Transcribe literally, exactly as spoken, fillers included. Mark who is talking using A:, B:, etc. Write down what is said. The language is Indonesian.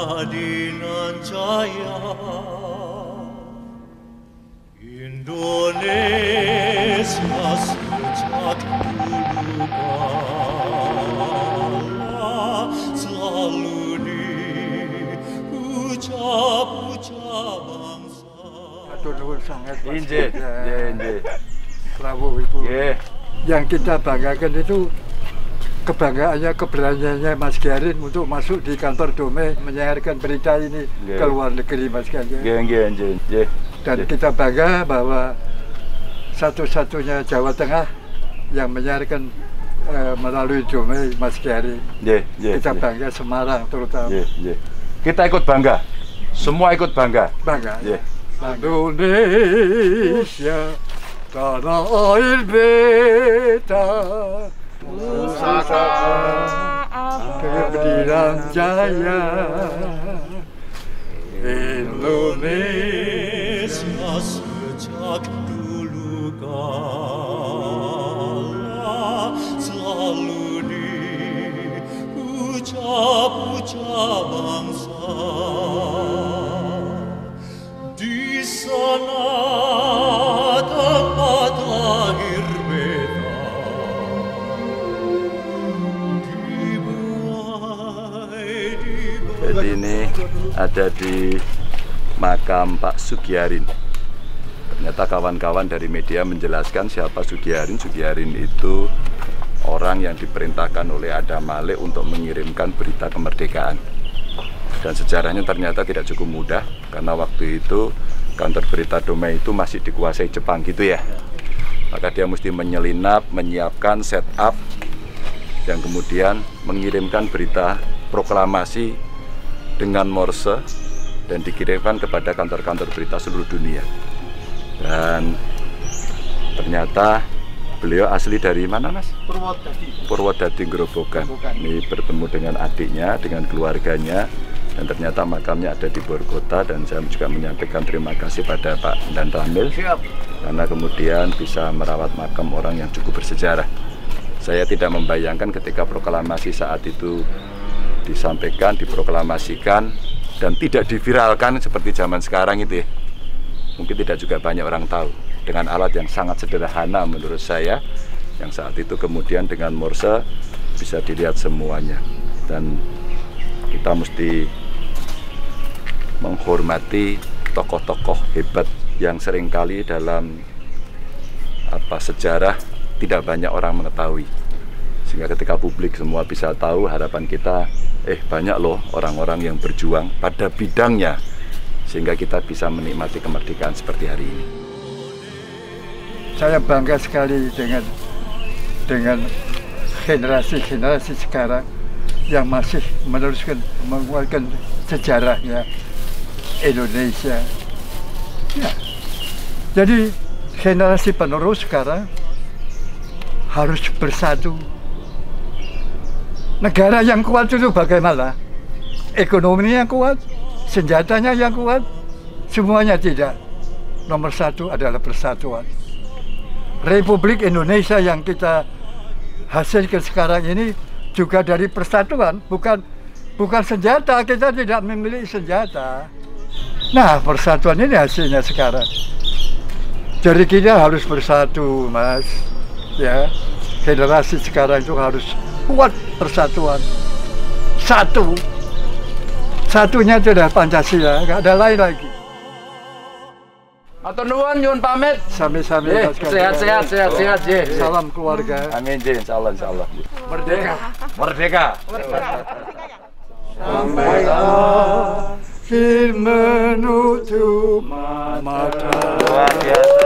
A: Madinah Jaya, Indonesia sejak dulu kala selalu diucap-ucap bangsa.
B: Atur nuwun sangat.
C: Injih, nggih, nggih.
B: Prabowo itu.
C: Nggih.
B: Yang kita banggakan itu kebanggaannya, keberaniannya Mas Giarin untuk masuk di kantor Dome menyiarkan berita ini
C: yeah.
B: ke luar negeri, Mas Giarin.
C: Yeah, yeah, yeah, yeah.
B: Dan
C: yeah.
B: kita bangga bahwa satu-satunya Jawa Tengah yang menyiarkan uh, melalui Dome, Mas Giarin.
C: Yeah, yeah,
B: kita
C: yeah.
B: bangga, Semarang terutama.
C: Yeah, yeah. Kita ikut bangga, semua ikut bangga.
B: Bangga.
C: Yeah.
B: Indonesia, tanah air beta. Pusaka kebenaran jaya,
A: Indonesia sejak dulu kala selalu diucap-ucap bangsa. Di sana tempat lahir beta.
C: Jadi ini ada di makam Pak Sugiarin. Ternyata kawan-kawan dari media menjelaskan siapa Sugiarin. Sugiarin itu orang yang diperintahkan oleh Adam Malik untuk mengirimkan berita kemerdekaan. Dan sejarahnya ternyata tidak cukup mudah, karena waktu itu kantor berita Dome itu masih dikuasai Jepang gitu ya. Maka dia mesti menyelinap, menyiapkan setup, dan kemudian mengirimkan berita proklamasi dengan Morse dan dikirimkan kepada kantor-kantor berita seluruh dunia. Dan ternyata beliau asli dari mana, Mas?
B: Purwodadi.
C: Purwodadi Grobogan. Ini bertemu dengan adiknya, dengan keluarganya, dan ternyata makamnya ada di Borkota. Dan saya juga menyampaikan terima kasih pada Pak Dan Ramil karena kemudian bisa merawat makam orang yang cukup bersejarah. Saya tidak membayangkan ketika proklamasi saat itu disampaikan, diproklamasikan, dan tidak diviralkan seperti zaman sekarang itu ya. Mungkin tidak juga banyak orang tahu. Dengan alat yang sangat sederhana menurut saya, yang saat itu kemudian dengan Morse bisa dilihat semuanya. Dan kita mesti menghormati tokoh-tokoh hebat yang seringkali dalam apa sejarah tidak banyak orang mengetahui. Sehingga ketika publik semua bisa tahu, harapan kita, eh banyak loh orang-orang yang berjuang pada bidangnya, sehingga kita bisa menikmati kemerdekaan seperti hari ini.
B: Saya bangga sekali dengan dengan generasi-generasi sekarang yang masih meneruskan, menguatkan sejarahnya Indonesia. Ya. Jadi generasi penerus sekarang harus bersatu. Negara yang kuat itu bagaimana? Ekonominya yang kuat, senjatanya yang kuat, semuanya tidak. Nomor satu adalah persatuan. Republik Indonesia yang kita hasilkan sekarang ini juga dari persatuan, bukan bukan senjata. Kita tidak memiliki senjata. Nah, persatuan ini hasilnya sekarang. Jadi kita harus bersatu, Mas. Ya, generasi sekarang itu harus kuat persatuan. Satu. Satunya itu adalah Pancasila, nggak ada lain lagi.
C: Matur nuwun, nyuwun pamit.
B: Sami-sami.
C: Sehat-sehat, sehat-sehat, Jih.
B: Salam keluarga.
C: Amin, Jih, insyaallah, insyaallah.
B: Merdeka.
C: Merdeka.
B: Sampai akhir menutup mata.
C: Luar biasa.